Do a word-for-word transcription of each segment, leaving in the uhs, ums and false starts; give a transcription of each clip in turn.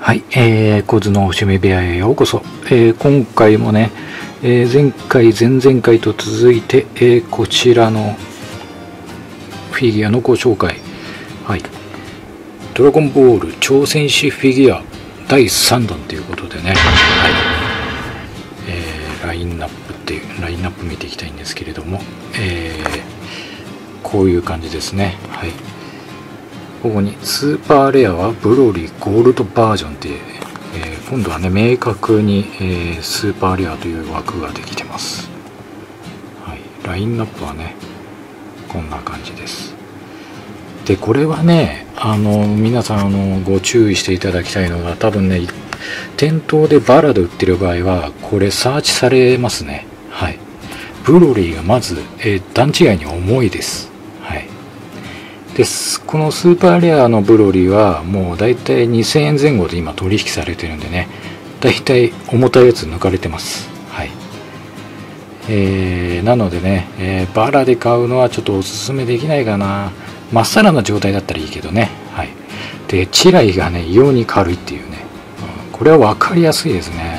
はい、えー、コズの趣味部屋へようこそ。えー、今回もね、えー、前回前々回と続いて、えー、こちらのフィギュアのご紹介。はい、ドラゴンボール挑戦士フィギュアだいさんだんということでね、はい、えー、ラインナップっていうラインナップ見ていきたいんですけれども、えー、こういう感じですね。はい、ここにスーパーレアはブロリーゴールドバージョンで、えー、今度はね明確に、えー、スーパーレアという枠ができてます。はい、ラインナップはねこんな感じです。でこれはねあの皆さんあのご注意していただきたいのが、多分ね店頭でバラで売ってる場合はこれサーチされますね。はい、ブロリーがまず、えー、段違いに重いです。はい、ですこのスーパーレアのブロリーはもうだいたいにせんえんぜん後で今取引されてるんでね、だいたい重たいやつ抜かれてます。はい、えー、なのでね、えー、バラで買うのはちょっとおすすめできないかな。まっさらな状態だったらいいけどね。はい、でチライがね異様に軽いっていうね、うん、これは分かりやすいですね。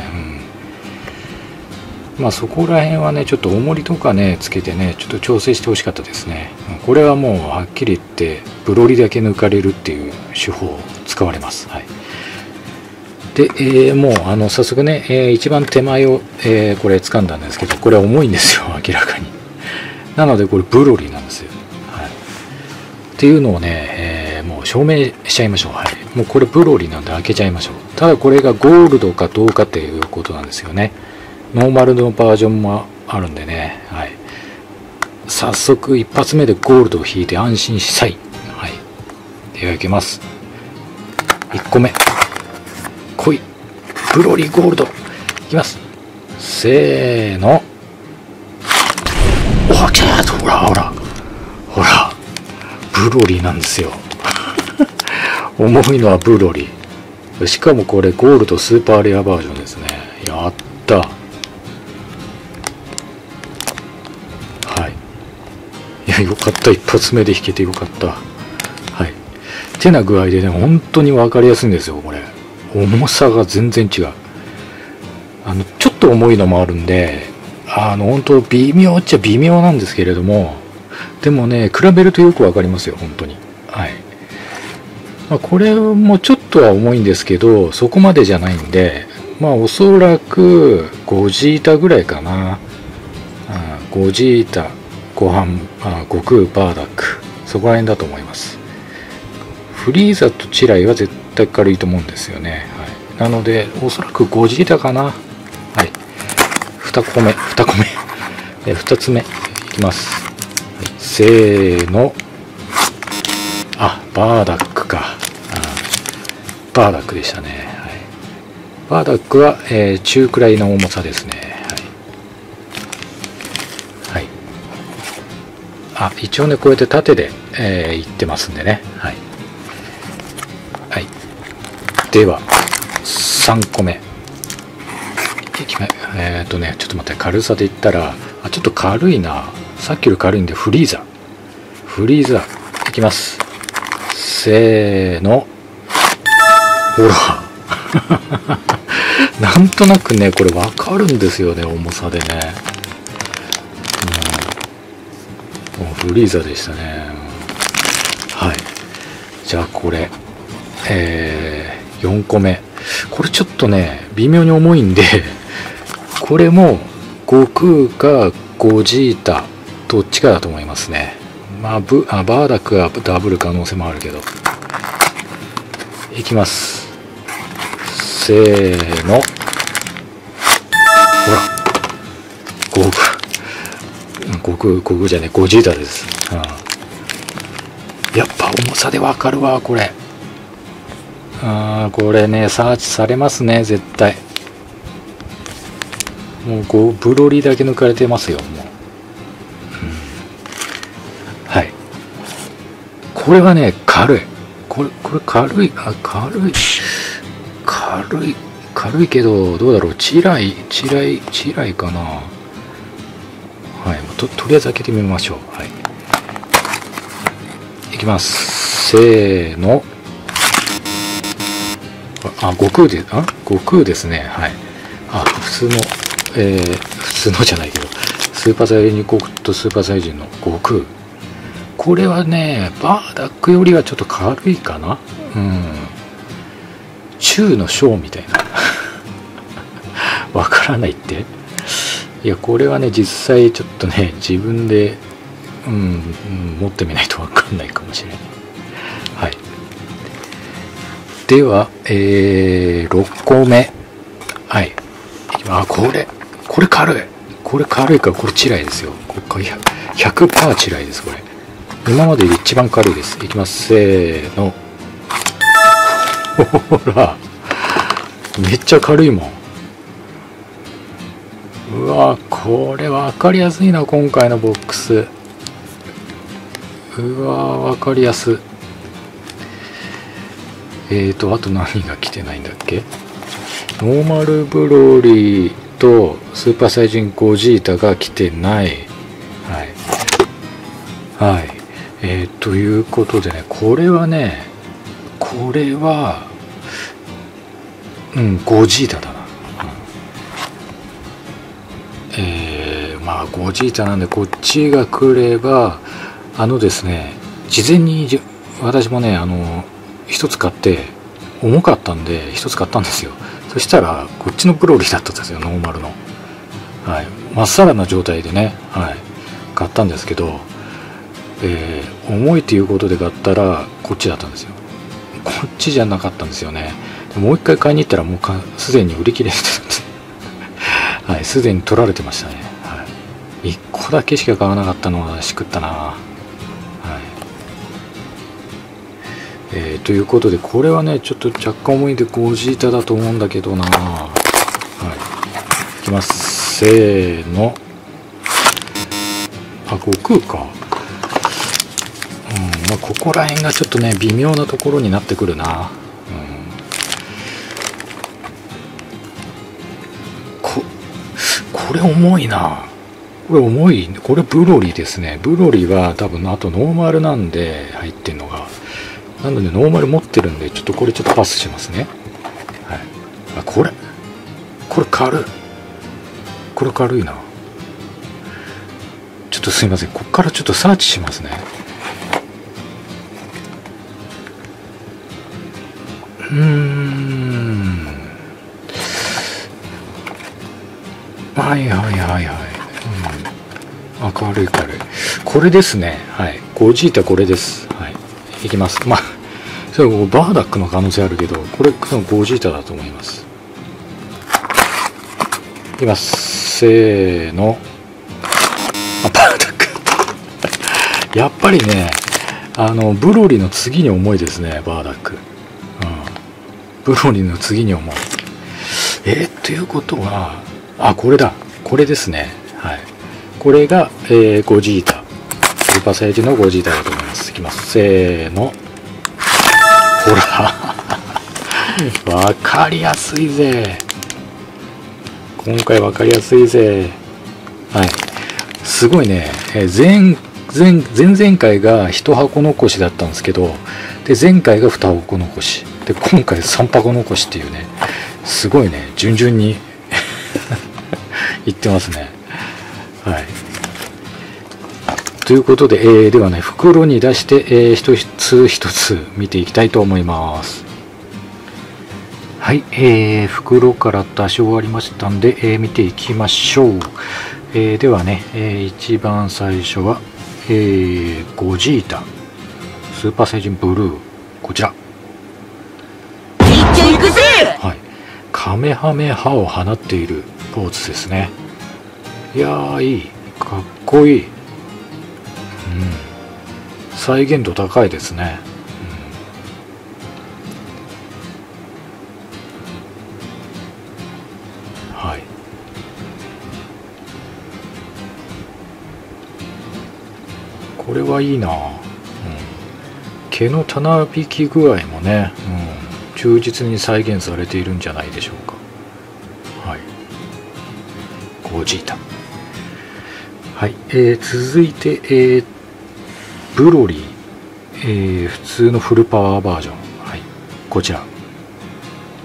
うん、まあそこら辺はねちょっと重りとかねつけてねちょっと調整してほしかったですね。これはもうはっきり言ってブロリだけ抜かれるっていう手法を使われます。はい、で、えー、もうあの早速ね、えー、一番手前を、えー、これ掴んだんですけど、これは重いんですよ明らかに。なのでこれブロリなんですよ。はい、っていうのをね、えー、もう証明しちゃいましょう。はい、もうこれブロリなんで開けちゃいましょう。ただこれがゴールドかどうかっていうことなんですよね。ノーマルのバージョンもあるんでね。はい、早速一発目でゴールドを引いて安心したい。はい、では開けます。いっこめ来い、ブロリーゴールドいきます。せーの、おはきゃーと、ほらほらほらブロリーなんですよ重いのはブロリー。しかもこれゴールドスーパーレアバージョンですね。やった。はい、いやよかった、一発目で引けてよかった。はい、てな具合でね本当に分かりやすいんですよ。これ重さが全然違う。あのちょっと重いのもあるんで、あの本当微妙っちゃ微妙なんですけれども、でもね比べるとよく分かりますよ本当に。はい、まあ、これもちょっとは重いんですけどそこまでじゃないんで、まあおそらくごジータぐらいかな。ごジータご飯、あ悟空バーダック、そこら辺だと思います。フリーザとチライは絶対軽いと思うんですよね。はい、なのでおそらくごジータかな。はい、にこめにこめえふたつめいきます。はい、せーの、あバーダックか。バーダックでしたね。はい、バーダックは、えー、中くらいの重さですね。はい、あ一応ねこうやって縦で、えー、いってますんでね。はい、はい、ではさんこめいきまえー、っとねちょっと待って、軽さで言ったらあちょっと軽いな。さっきより軽いんでフリーザフリーザいきます。せーの、ほらなんとなくねこれ分かるんですよね、重さでね。うん、フリーザでしたね。はい、じゃあこれえー、よんこめ、これちょっとね微妙に重いんでこれも悟空かゴジータどっちかだと思いますね。まあブあバーダックはダブル可能性もあるけど。いきます。せーの、ほら悟空悟空悟空じゃねえゴジータです。うん、やっぱ重さでわかるわこれ。あこれねサーチされますね絶対。もうこうブロリだけ抜かれてますよもう。うん、はい、これはね軽い。これこれ軽い。あ軽い軽い軽いけどどうだろう。チライチライチライかな。はい、ととりあえず開けてみましょう。はい、いきます。せーの、 あ、悟空で、あ悟空ですね。はい。あ、普通の、えー、普通のじゃないけど、スーパーサイヤ人悟空とスーパーサイヤ人の悟空。これはね、バーダックよりはちょっと軽いかな。うん。中の小みたいな。わからないって。いや、これはね、実際ちょっとね、自分で、うん、うん、持ってみないとわかんないかもしれない。はい。では、えー、ろっこめ。はい。あ、これ、これ軽い。これ軽いから、これチライですよ。これ ひゃくパーセント チライです、これ。今までで一番軽いです。いきます。せーの。ほら。めっちゃ軽いもん。うわ、これ分かりやすいな、今回のボックス。うわ、分かりやす。えーと、あと何が来てないんだっけ？ノーマルブロリーとスーパーサイヤ人ゴジータが来てない。はい。はい。えー、ということでね、これはね、これは、うん、ゴジータだな。えー、まあゴジータなんでこっちが来れば、あのですね、事前に私もね、あの一つ買って重かったんで一つ買ったんですよ。そしたらこっちのブロリーだったんですよ、ノーマルの。はい、まっさらな状態でね、はい、買ったんですけど、えー、重いということで買ったらこっちだったんですよ。こっちじゃなかったんですよね。もう一回買いに行ったらもうすでに売り切れてたんです。はい、すでに取られてましたね。はい、いっこだけしか買わなかったのはしくったな。はい、えー、ということで、これはね、ちょっと若干重いんでゴジータだと思うんだけどな。はい、いきます。せーの。あ、悟空か。うん、まあ、ここら辺がちょっとね、微妙なところになってくるな。これ重いな。これ重い。これブロリーですね。ブロリーは多分あとノーマルなんで入ってんのが。なのでノーマル持ってるんで、ちょっとこれちょっとパスしますね。はい。あ、これ。これ軽い。これ軽いな。ちょっとすいません。こっからちょっとサーチしますね。うーん。はいはいはいはい、うん、あ、軽い軽い。これですね。はい、ゴジータこれです。はい、いきます。まあそれバーダックの可能性あるけど、これそのゴジータだと思います。いきます。せーの。あ、バーダックやっぱりね、あのブロリーの次に重いですね、バーダック。うん、ブロリーの次に重い。えー、っていうことは、あ、これだ。これですね。はい。これが、えー、ゴジータ。スーパーサイヤ人のゴジータだと思います。いきます。せーの。ほら。わかりやすいぜ。今回わかりやすいぜ。はい。すごいね。えー、前、前、前々回がいち箱残しだったんですけど、で、前回がに箱残し。で、今回さん箱残しっていうね。すごいね。順々に。言ってますね。はい。ということで、えー、ではね、袋に出して、えー、一つ一つ見ていきたいと思います。はい、えー、袋から出し終わりましたんで、えー、見ていきましょう。えー、ではね、えー、一番最初は、えー、ゴジータ、スーパーサイヤ人ブルー、こちら。はい。カメハメハを放っているポーズですね。いやー、いい。かっこいい。うん。再現度高いですね。うん、はい。これはいいな。うん。毛のたなびき具合もね、うん、忠実に再現されているんじゃないでしょうか。はい。ゴジータ。はい、えー、続いて、えー、ブロリー、えー、普通のフルパワーバージョン、はい、こちら。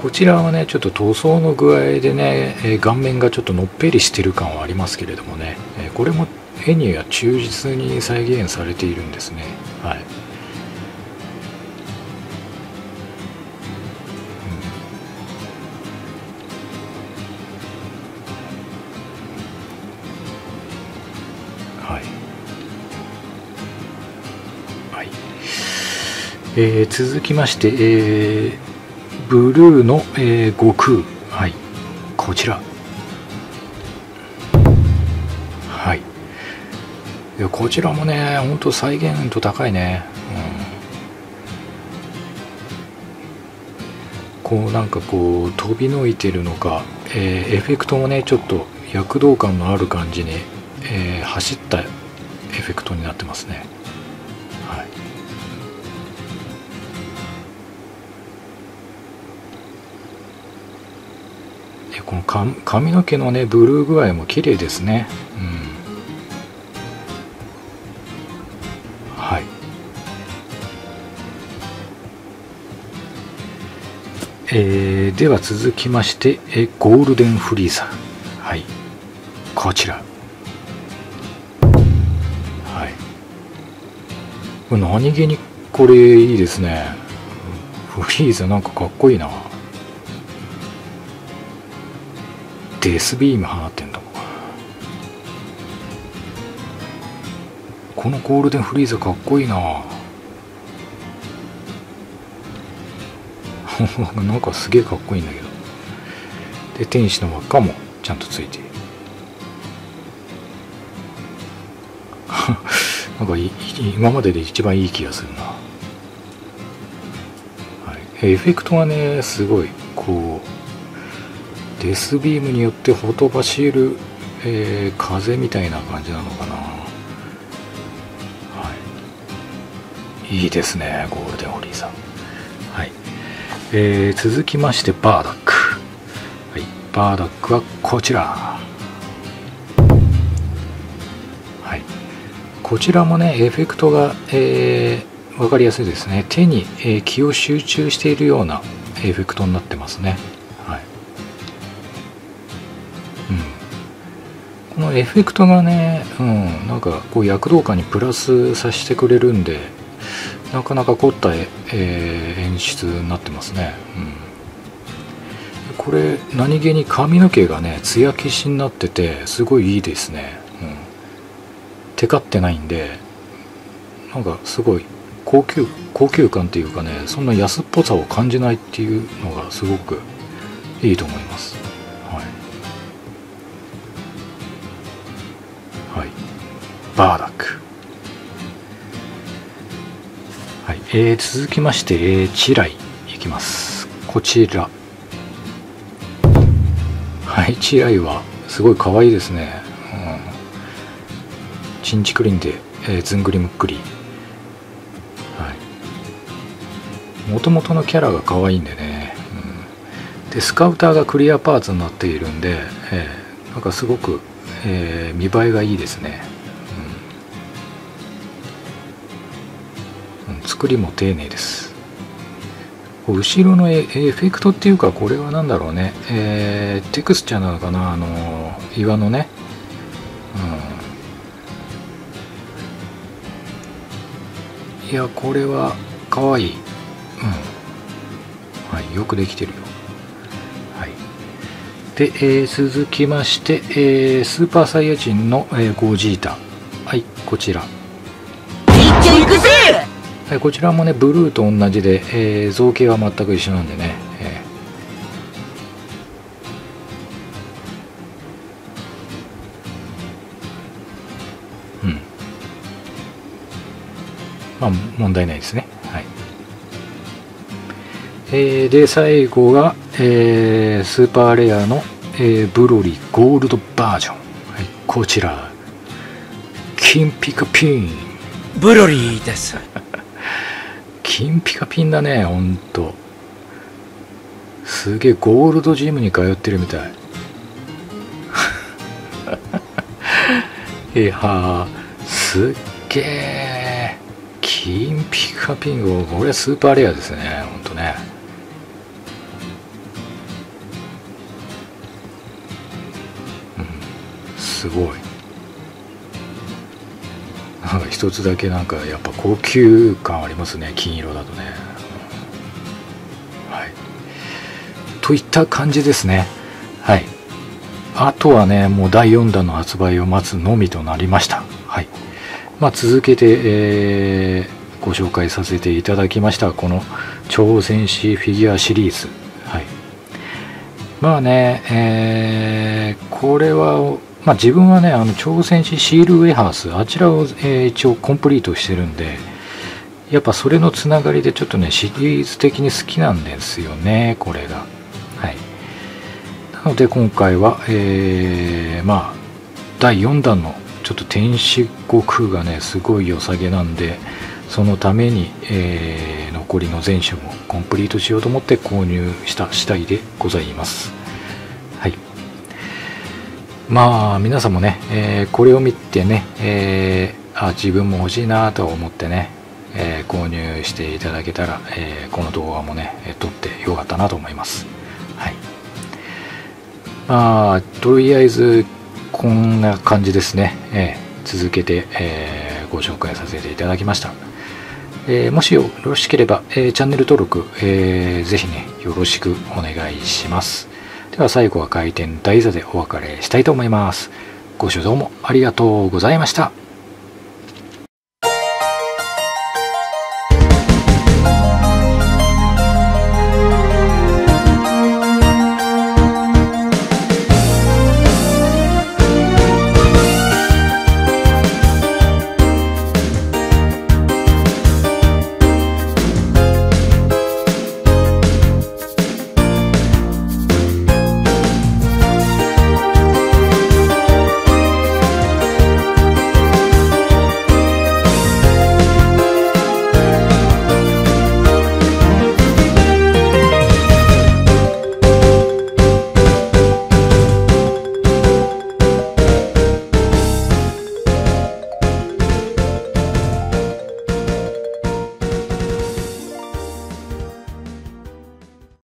こちらはねちょっと塗装の具合でね、えー、顔面がちょっとのっぺりしてる感はありますけれどもね、えー、これも絵には忠実に再現されているんですね。はい、はいはい、えー、続きまして、えー、ブルーの、えー、悟空、はい、こちら、はい、いやこちらもねほんと再現度高いね、うん、こうなんかこう飛び抜いてるのか、えー、エフェクトもねちょっと躍動感のある感じに、えー、走ったエフェクトになってますね。はい、この髪の毛のねブルー具合も綺麗ですね。うん、はい、えー、では続きまして、えゴールデンフリーザ、はい、こちら、はい、これ何気にこれいいですね。フリーザなんかかっこいいな。デスビーム放ってんだもん。このゴールデンフリーザかっこいいな。なんかすげえかっこいいんだけど。で天使の輪っかもちゃんとついている。なんかい今までで一番いい気がするな。はい、エフェクトがねすごいこうデスビームによってほとばしる、えー、風みたいな感じなのかな。はい、いいですねゴールデンフリーザ。はい、えー、続きましてバーダック、はい、バーダックはこちら。はい、こちらもねエフェクトが、えー、分かりやすいですね。手に、えー、気を集中しているようなエフェクトになってますね。はい、うん、このエフェクトがね、うん、なんかこう躍動感にプラスさせてくれるんでなかなか凝った、えー、演出になってますね。うん、これ何気に髪の毛がね艶消しになっててすごいいいですね。うん、テカってないんでなんかすごい高級高級感っていうかねそんな安っぽさを感じないっていうのがすごくいいと思います。はい、はい、バーダック、はい、えー、続きまして、えー、チライいきます。こちら、はい、チライはすごい可愛いですね。うん、チンチクリンで、えー、ずんぐりむっくり。もともとのキャラが可愛いんでね、うん、でスカウターがクリアパーツになっているんで、えー、なんかすごく、えー、見栄えがいいですね。うん、作りも丁寧です。後ろのエフェクトっていうかこれは何だろうね、えー、テクスチャーなのかな、あのー、岩のね、うん、いやこれは可愛い。うん、はい、よくできてるよ。はい、で、えー、続きまして、えー、スーパーサイヤ人の、えー、ゴージータ、はい、こちら。いっちゃいくぜ！はい、こちらもねブルーと同じで、えー、造形は全く一緒なんでね、えー、うん、まあ問題ないですね。はい、えー、で最後が、えー、スーパーレアの、えー、ブロリーゴールドバージョン、はい、こちら金ピカピンブロリーです金ピカピンだね。ほんとすげえゴールドジムに通ってるみたいいやすっげえ金ピカピン、これはスーパーレアですね。ほんとね。 すごいなんか一つだけなんかやっぱ高級感ありますね、金色だとね。はいといった感じですね。はい、あとはねもうだいよんだんの発売を待つのみとなりました。はい、まあ、続けて、えー、ご紹介させていただきましたこの超戦士フィギュアシリーズ。はい、まあね、えー、これは、まあ、自分はねあの超戦士シールウェハースあちらを、えー、一応コンプリートしてるんで、やっぱそれのつながりでちょっとねシリーズ的に好きなんですよねこれが。はい、なので今回は、えー、まあだいよんだんのちょっと天使悟空がねすごい良さげなんで、そのために、えー、残りの全種もコンプリートしようと思って購入した次第でございます。はい、まあ皆さんもね、えー、これを見てね、えー、あ自分も欲しいなと思ってね、えー、購入していただけたら、えー、この動画もね撮ってよかったなと思います。はい、まあとりあえずこんな感じですね。えー、続けて、えー、ご紹介させていただきました。えー、もしよろしければ、えー、チャンネル登録、えー、ぜひねよろしくお願いします。では最後は回転台座でお別れしたいと思います。ご視聴どうもありがとうございました。